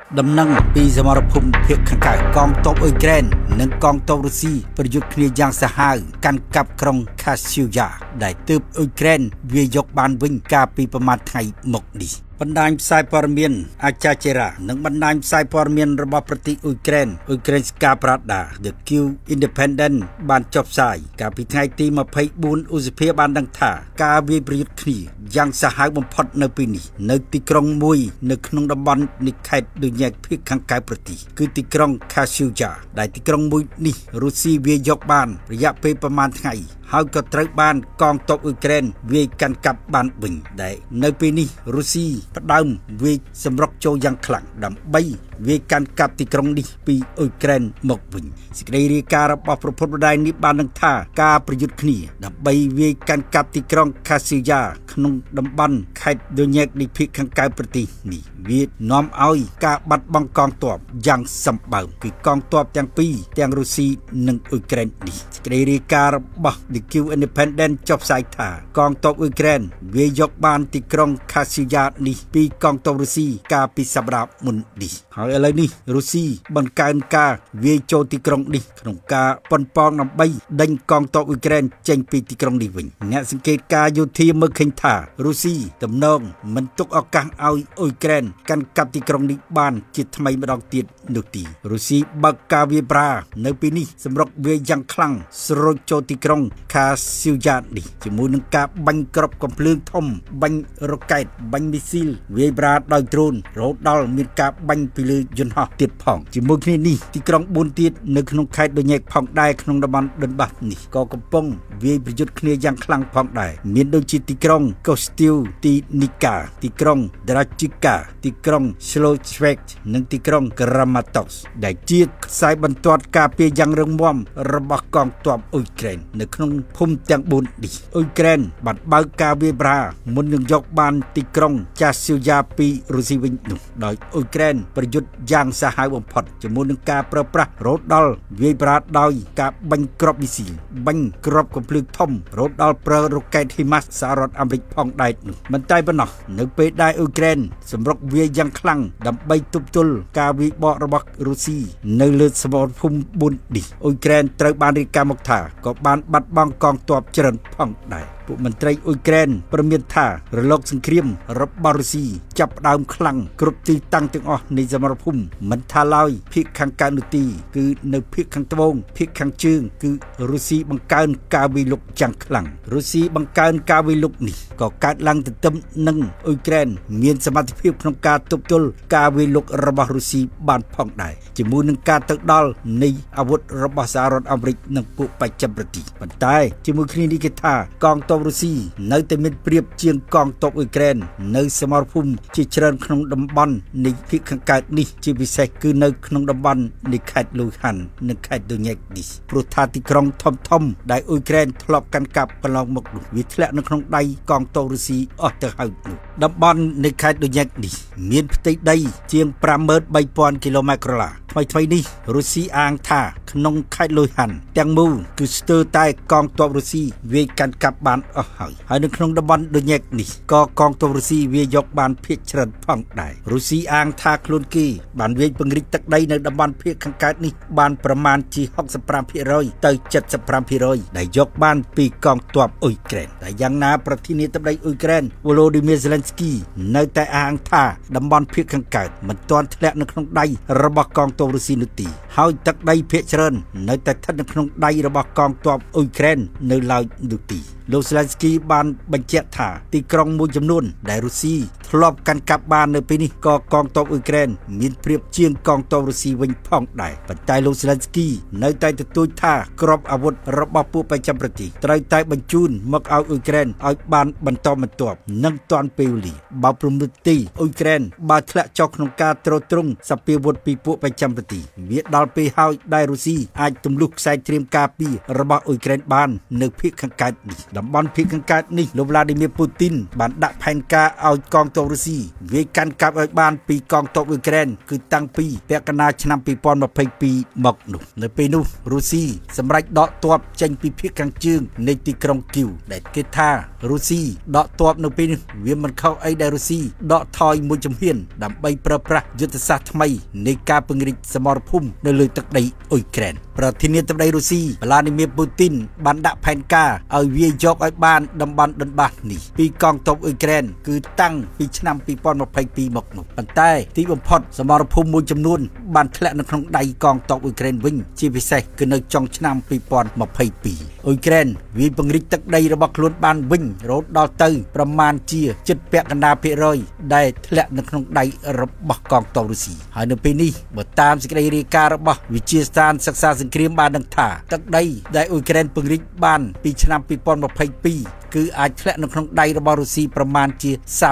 ដំណឹងពីសមរភូមិភាគខាងកើតកងទ័ពអ៊ុយក្រែននិងកងទ័ពរុស្ស៊ីប្រយុទ្ធគ្នាយ៉ាងសាហាវកាន់កាប់ក្រុងខាស៊ីយ៉ាដែលទើបអ៊ុយក្រែនវាយកបានវិញកាលពីប្រមាណថ្ងៃមកនេះបណ្ដាញផ្សាយព័ត៌មានអាចាជេរ៉ានិងបណ្ដាញផ្សាយព័ត៌មានរបស់ប្រទេសអ៊ុយក្រែនUkrainska Pravda The Q Independent បានចុះផ្សាយកាលពីថ្ងៃទី24ឧសភាបានដឹងថាការវាយប្រយុទ្ធគ្នាយ៉ាងសាហាវបំផុតនៅពេលនេះនៅទីក្រុងមួយនៅក្នុងតំបន់នៃខេត្តដូញែកភាគខាងកើតប្រទេសគឺទីក្រុង Kashyuya ដែលទីក្រុងមួយនេះរុស្ស៊ីវាយយកបានរយៈពេលប្រមាណថ្ងៃហើយក៏ត្រូវបានកងទ័ពអ៊ុយក្រែនវាយកាន់កាប់បានវិញដែលនៅពេលនេះរុស្ស៊ីផ្ដើមវាយសម្រុកចូលយ៉ាងខ្លាំងដើម្បីវាយកាន់កាប់ទីក្រុងនេះពីអ៊ុយក្រែនមកវិញសេចក្តីរាយការណ៍របស់ប្រពន្ធម្ដាយនេះបាននឹងថាការប្រយុទ្ធគ្នាដើម្បីវាយកាន់កាប់ទីក្រុងខាស៊ីយ៉ាក្នុងតំបន់ខេត្តដូញែកនៃភាគខាងកើតប្រទេសនេះវានាំឲ្យការបាត់បង់កងទ័ពយ៉ាងសម្បើមគឺកងទ័ពទាំងពីរទាំងរុស្ស៊ីនិងអ៊ុយក្រែននេះសេចក្តីរាយការណ៍របស់ The Q Independent ចុះផ្សាយថាកងទ័ពអ៊ុយក្រែនវាយកបានទីក្រុងខាស៊ីយ៉ានេះពីកងទ័ពរុស្ស៊ីកាលពីសប្តាហ៍មុននេះហើយឥឡូវនេះរុស្ស៊ីបង្កើនការវាយចូលទីក្រុងនេះក្នុងការប៉ុនប៉ងដើម្បីដេញកងទ័ពអ៊ុយក្រែនចេញពីទីក្រុងនេះវិញអ្នកសង្កេតការយោធាមើលឃើញថារុស្ស៊ីទំនងមិនទុកឱកាសឲ្យអ៊ុយក្រែនកាន់កាប់ទីក្រុងនេះបានជាថ្មីម្ដងទៀតនោះទេរុស្ស៊ីបើកការវាយប្រានៅពេលនេះសម្រុកវាយយ៉ាងខ្លាំងស្រូចចូលទីក្រុងខាស៊ីយ៉ានេះជាមួយនឹងការបាញ់គ្រាប់កំភ្លើងធំបាញ់រ៉ុកែតបាញ់មីស៊ីលវាយប្រាដោយដ្រូនរហូតដល់មានការបាញ់ពីលើយន្តហោះទៀតផងជាមួយគ្នានេះទីក្រុង4ទៀតនៅក្នុងខេត្តដូញែកផងដែរក្នុងតំបន់ដុនបាសនេះក៏កំពុងវាយប្រយុទ្ធគ្នាយ៉ាងខ្លាំងផងដែរមានដូចជាទីក្រុងកូស្ទីវទីនីកាទីក្រុងដ្រាជីកាទីក្រុងស្លូស្វេកនិងទីក្រុងក្រាម៉ាតុសដែលជាខ្សែបន្ទាត់ការពារយ៉ាងរឹងមាំរបស់កងទ័ពអ៊ុយក្រែននៅក្នុងភូមិទាំង4នេះអ៊ុយក្រែនបានបើកការវាយប្រាមុននឹងយកបានទីក្រុងចាស៊ីយ៉ាពីរុស្ស៊ីវិញនោះដោយអ៊ុយក្រែនប្រយុទ្ធយ៉ាងសាហាវបំផុតជាមួយនឹងការប្រើប្រាស់រហូតដល់វាយប្រាដោយការបាញ់គ្រាប់មីស៊ីលបាញ់គ្រាប់កំភ្លើងធំរហូតដល់ប្រើរ៉ុកែតហ៊ីម៉ាស់សហរដ្ឋអាមេរិកផងដែរនោះមិនតែប៉ុណ្ណោះនៅពេលដែលអ៊ុយក្រែនសម្រុកវាយយ៉ាងខ្លាំងដើម្បីទប់ទល់ការវាយបករបស់រុស្ស៊ីនៅលើសមរភូមិ4នេះអ៊ុយក្រែនត្រូវបានរាយការណ៍មកថាក៏បានបាត់បង់កងទ័ពច្រើនផងដែរពួកមន្ត្រីអ៊ុយក្រែនប្រមានថារលកសង្គ្រាមរបស់រុស្ស៊ីចាប់ផ្ដើមខ្លាំងគ្រប់ទីតាំងទាំងអស់នៃសមរភូមិមិនថាឡើយភាគខាងកើតនោះទេគឺនៅភាគខាងត្បូងភាគខាងជើងគឺរុស្ស៊ីបង្កើនការវាយលុកយ៉ាងខ្លាំងរុស្ស៊ីបង្កើនការវាយលុកនេះក៏កើតឡើងទន្ទឹមនឹងអ៊ុយក្រែនមានសមត្ថភាពក្នុងការទប់ទល់ការវាយលុករបស់រុស្ស៊ីបានផងដែរជាមួយនឹងការទៅដល់នៃអាវុធរបស់សហរដ្ឋអាមេរិកនិងពួកបច្ចិមប្រទេសប៉ុន្តែជាមួយគ្នានេះគេថាកងទ័ពរុស្ស៊ីនៅតែមានប្រៀបជាងកងទ័ពអ៊ុយក្រែននៅសមរភូមិជាច្រើនក្នុងតំបន់នៃភាគខាងកើតនេះជាពិសេសគឺនៅក្នុងតំបន់នៃខេត្តលូហាន់និងខេត្តដូញែកនេះព្រោះថាទីក្រុងធំដែលអ៊ុយក្រែនធ្លាប់កាន់កាប់កន្លងមកនោះវាធ្លាក់នៅក្នុងដៃកងទ័ពរុស្ស៊ីអស់ទៅហើយនោះតំបន់នៃខេត្តដូញែកនេះមានផ្ទៃដីជាង 53,000 គីឡូម៉ែត្រក្រឡាថ្មីនេះរុស្ស៊ីអាងថាក្នុងខេត្តលូហាន់ទាំងមូលគឺស្ទើរតែកងទ័ពរុស្ស៊ីវាយកាន់កាប់បានអស់ហើយនៅក្នុងតំបន់ដូញែកនេះក៏កងទ័ពរុស្ស៊ីវាយកបានភាគច្រើនផងដែររុស្ស៊ីអាងថាខ្លួនគេបានវាយពង្រីកទឹកដីនៅតំបន់ភាគខាងកើតនេះបានប្រមាណជា 65% ទៅ 75% ដែលយកបានពីកងទ័ពអ៊ុយក្រែនតែយ៉ាងណាប្រធានាធិបតីអ៊ុយក្រែន Volodymyr Zelensky នៅតែអាងថាតំបន់ភាគខាងកើតមិនទាន់ធ្លាក់នៅក្នុងដៃរបស់កងទ័ពរុស្ស៊ីនោះទេហើយទឹកដីភាគច្រើននៅតែស្ថិតនៅក្នុងដៃរបស់កងទ័ពអ៊ុយក្រែននៅឡើយនោះទេលោក Zelensky បានបញ្ជាក់ថាទីក្រុងមួយចំនួនដែលរុស្ស៊ីធ្លាប់កាន់កាប់បាននៅពេលនេះក៏កងទ័ពអ៊ុយក្រែនមានប្រៀបជាងកងទ័ពរុស្ស៊ីវិញផងដែរប៉ុន្តែលោក Zelensky នៅតែទទូចថាក្របអាវុធរបស់ពួកបច្ចិមប្រទេសត្រូវតែបញ្ជូនមកឲ្យអ៊ុយក្រែនឲ្យបានបន្តបន្ទាប់និងទាន់ពេលវេលាបើព្រមនោះទេអ៊ុយក្រែនបើធ្លាក់ចុះក្នុងការទ្រទ្រង់សពាវុធពីពួកបច្ចិមប្រទេសវាដល់ពេលហើយដែលរុស្ស៊ីអាចទម្លុះខ្សែត្រៀមការពាររបស់អ៊ុយក្រែនបាននៅភាគខាងកើតនេះតំបន់ភាគខាងកើតនេះលោកវ្លាឌីមៀរពូទីនបានដាក់ផែនការឲ្យកងទ័ពរុស្ស៊ីវាយកាន់កាប់ឲ្យបានពីកងទ័ពអ៊ុយក្រែនគឺតាំងពីពាក់កណ្ដាលឆ្នាំ2022មកនោះនៅពេលនោះរុស្ស៊ីសម្រេចដកទ័ពចេញពីភាគខាងជើងនៃទីក្រុងគីវដែលគេថារុស្ស៊ីដកទ័ពនៅពេលនេះវាមិនខុសអីដែលរុស្ស៊ីដកថយមួយជំហានដើម្បីប្រើប្រាស់យុទ្ធសាស្ត្រថ្មីនៃការពង្រីកសមរភូមិនៅលើទឹកដីអ៊ុយក្រែនប្រធានាធិបតីរុស្ស៊ីវ្លាឌីមៀរពូទីនបានដាក់ផែនការឲ្យវាយយកឲ្យបានតំបន់ដុនបាសនេះពីកងទ័ពអ៊ុយក្រែនគឺតាំងពីឆ្នាំ2022មកនោះប៉ុន្តែទីបំផុតសមរភូមិមួយចំនួនបានធ្លាក់នៅក្នុងដៃកងទ័ពអ៊ុយក្រែនវិញជាពិសេសគឺនៅចុងឆ្នាំ2022អ៊ុយក្រែនវាយពង្រីកទឹកដីរបស់ខ្លួនបានវិញរហូតដល់ទៅប្រមាណជាជិតពាក់កណ្ដាលភាគរយដែលធ្លាក់នៅក្នុងដៃរបស់កងទ័ពរុស្ស៊ីហើយនៅពេលនេះបើតាមសេចក្តីរាយការណ៍របស់វិទ្យាស្ថានសិក្សាសង្គ្រាមបានដឹងថាទឹកដីដែលអ៊ុយក្រែនពង្រីកបានពីឆ្នាំ2022គឺអាចធ្លាក់នៅក្នុងដៃរបស់រុស្ស៊ីប្រមាណជា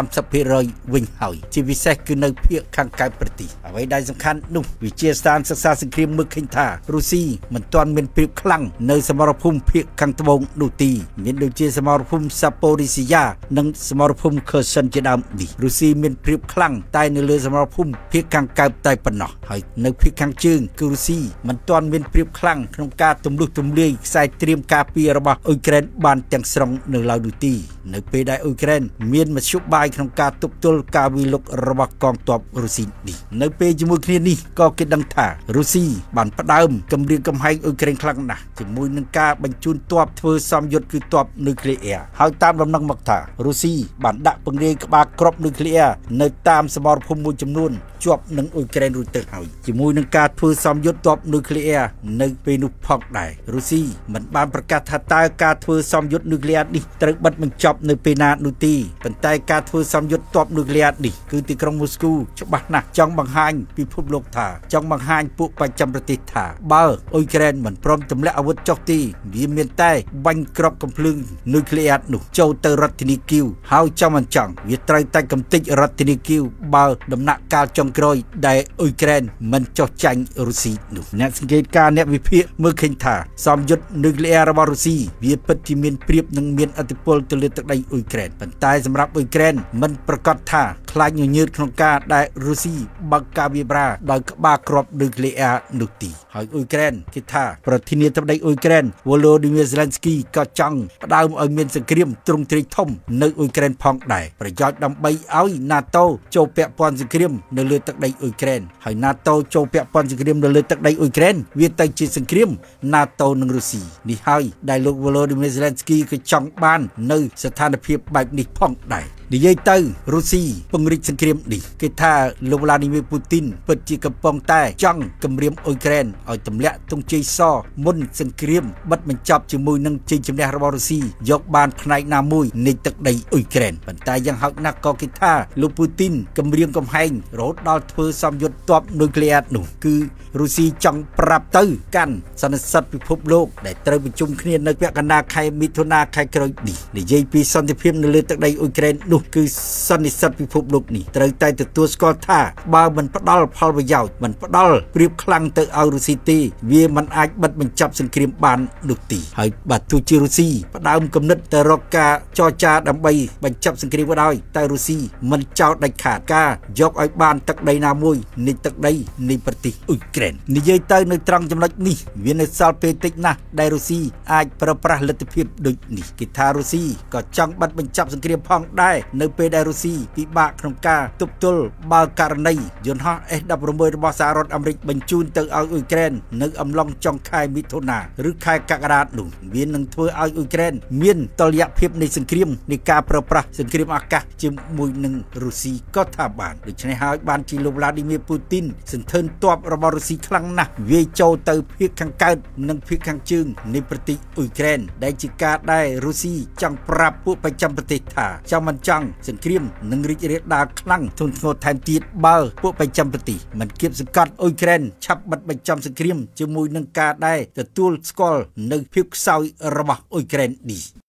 30% វិញហើយជាពិសេសគឺនៅភាគខាងកើតប្រទេសអ្វីដែលសំខាន់នោះវិទ្យាស្ថានសិក្សាសង្គ្រាមមើលឃើញថារុស្ស៊ីមិនទាន់មានព្រៀបខ្លាំងនៅសមរភូមិភាគខាងត្បូងនោះទេមានដូចជាសមរភូមិសាប៉ូរីស៊ីយ៉ានិងសមរភូមិខឺសិនជាដើមនេះរុស្ស៊ីមានព្រៀបខ្លាំងតែនៅលើសមរភូមិភាគខាងកើតតែប៉ុណ្ណោះហើយនៅភាគខាងជើងគឺរុស្ស៊ីមិនទាន់មានព្រៀបខ្លាំងក្នុងការទម្លុះទម្លាយខ្សែត្រៀមការពាររបស់អ៊ុយក្រែនបានទាំងស្រុងនៅឡើយនោះទេនៅពេលដែលអ៊ុយក្រែនមានមធ្យោបាយក្នុងការទប់ទល់ការវាយលុករបស់កងទ័ពរុស្ស៊ីនេះនៅពេលជាមួយគ្នានេះក៏គេដឹងថារុស្ស៊ីបានផ្ដើមគម្រាមកំហែងអ៊ុយក្រែនខ្លាំងណាស់ជាមួយនឹងការបញ្ជូនទ័ពធ្វើសម្យុទ្ធគឺទ័ពនុយក្លេអ៊ែរហើយតាមដំណឹងមកថារុស្ស៊ីបានដាក់ពង្រាយក្បាលគ្រាប់នុយក្លេអ៊ែរនៅតាមសមរភូមិមួយចំនួនជាប់នឹងអ៊ុយក្រែនរួចទៅហើយជាមួយនឹងការធ្វើសម្យុទ្ធទ័ពនុយក្លេអ៊ែរនៅពេលនោះផងដែររុស្ស៊ីមិនបានប្រកាសថាតើការធ្វើសម្យុទ្ធនុយក្លេអ៊ែរនេះត្រូវបិទបញ្ចប់នៅពេលណានោះទេប៉ុន្តែការធ្វើសម្យុទ្ធទ័ពនុយក្លេអ៊ែរនេះគឺទីក្រុងមូស្គូច្បាស់ណាស់ចង់បង្ហាញពិភពលោកថាចង់បង្ហាញពួកបច្ចឹមប្រទេសថាបើអ៊ុយក្រែនមិនព្រមទម្លាក់អាវុធចុះទេវាមានតែបាញ់គ្រាប់កំភ្លើងនុយក្លេអ៊ែរនោះចូលទៅរដ្ឋធានីគីវហើយចង់មិនចង់វាត្រូវតែកំទេចរដ្ឋធានីគីវបើដំណាក់កាលចុងក្រោយដែលអ៊ុយក្រែនមិនចោះចាញ់រុស្ស៊ីនោះអ្នកសង្កេតការអ្នកវិភាគមើលឃើញថាសម្យុទ្ធនុយក្លេអ៊ែររបស់រុស្ស៊ីវាពិតជាមានព្រៀបនិងមានឥទ្ធិពលទៅលើទឹកដីអ៊ុយក្រែនប៉ុន្តែសម្រាប់អ៊ុយក្រែនមិនប្រកាសថាខ្លាចញញើតក្នុងការដែលរុស្ស៊ីបើកការវាយប្រាដោយក្បាលគ្រាប់នុយក្លេអ៊ែរនោះទីហើយអ៊ុយក្រែនគេថាប្រធានាធិបតីអ៊ុយក្រែនវ៉ូឡូឌីមៀរហ្សេឡិនស្គីក៏ចង់ផ្ដើមឲ្យមានសង្គ្រាមទ្រង់ទ្រាយធំនៅអ៊ុយក្រែនផងដែរប្រយោជន៍ដើម្បីឲ្យ NATO ចូលពាក់ព័ន្ធសង្គ្រាមនៅលើទឹកដីអ៊ុយក្រែនហើយ NATO ចូលពាក់ព័ន្ធសង្គ្រាមនៅលើទឹកដីអ៊ុយក្រែនវាទៅជាសង្គ្រាម NATO និងរុស្ស៊ីនេះហើយដែលលោក Volodymyr Zelensky ក៏ចង់បាននៅស្ថានភាពបែបនេះផងដែរនិយាយទៅរុស្ស៊ីពង្រីកសង្គ្រាមនេះគេថាលោកវ្លាឌីមៀរពូទីនពិតជាកំពុងតែចង់គម្រាមអ៊ុយក្រែនឲ្យទម្លាក់ទង់ជ័យសមុនសង្គ្រាមបិទបញ្ចប់ជាមួយនឹងជ័យជំនះរបស់រុស្ស៊ីយកបានផ្នែកណាមួយនៃទឹកដីអ៊ុយក្រែនប៉ុន្តែយ៉ាងហោចណាស់ក៏គេថាលោកពូទីនគម្រាមកំហែងរហូតដល់ធ្វើសម្យុទ្ធទ័ពនុយក្លេអ៊ែរនោះគឺរុស្ស៊ីចង់ប្រាប់ទៅកាន់សន្និសីទពិភពលោកដែលត្រូវប្រជុំគ្នានៅពាក់កណ្ដាលខែមិថុនាខែក្រោយនេះនិយាយពីសន្តិភាពនៅលើទឹកដីអ៊ុយក្រែននោះគឺសន្និសីទពិភពលោកនេះត្រូវតែទទួលស្គាល់ថាបើមិនផ្ដល់ផលប្រយោជន៍មិនផ្ដល់ព្រៀបខ្លាំងទៅឲ្យរុស្ស៊ីទេវាមិនអាចបិទបញ្ចប់សង្គ្រាមបាននោះទេហើយបើទោះជារុស្ស៊ីផ្ដើមគំនិតទៅរកការចរចាដើម្បីបញ្ចប់សង្គ្រាមក៏ដោយតែរុស្ស៊ីមិនចោទដាច់ខាតការយកឲ្យបានទឹកដីណាមួយនៃទឹកដីនៃប្រទេសអ៊ុយក្រែននិយាយទៅនៅត្រង់ចំណុចនេះវានៅសល់ពេលតិចណាស់ដែលរុស្ស៊ីអាចប្រើប្រាស់លទ្ធភាពដូចនេះគេថារុស្ស៊ីក៏ចង់បិទបញ្ចប់សង្គ្រាមផងដែរនៅពេលដែលរុស្ស៊ីពិបាកក្នុងការទប់ទល់បើករណីយន្តហោះ S-16 របស់សហរដ្ឋអាមេរិកបញ្ជូនទៅឲ្យអ៊ុយក្រែននៅអំឡុងចុងខែមិថុនាឬខែកក្កដានោះវានឹងធ្វើឲ្យអ៊ុយក្រែនមានតុល្យភាពនៃសង្គ្រាមនៃការប្រើប្រាស់សង្គ្រាមអាកាសជាមួយនឹងរុស្ស៊ីក៏ថាបានដូច្នេះហើយបានជាលោកវ្លាឌីមៀរពូទីនសន្ធើញទ័ពរបស់រុស្ស៊ីខ្លាំងណាស់វាយចូលទៅភាគខាងកើតនិងភាគខាងជើងនៃប្រទេសអ៊ុយក្រែនដែលជាការដែលរុស្ស៊ីចង់ប្រាប់ពួកបច្ចឹមប្រទេសថាចង់មិនចង់សង្គ្រាមនឹងរីករាលដាលខ្លាំងធ្ងន់ធ្ងរថែមទៀតបើពួកបច្ចឹមប្រទេសមិនគៀបសង្កត់អ៊ុយក្រែនឆាប់បិទបញ្ចប់សង្គ្រាមជាមួយនឹងការដែលទទួលស្គាល់នៅភាពខ្សោយរបស់អ៊ុយក្រែននេះ